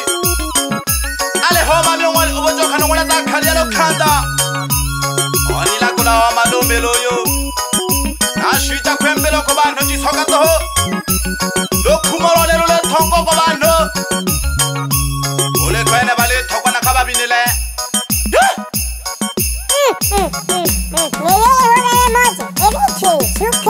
ale ho malongwa o botso kana ngwana tsa khali ya lo khanda oni la kula wa malombe loyo na shita kwembelo ko bantu jisoka to lo khumalo le lo thongo ko bantu ole kwena bale thokwana ka babinile Lele,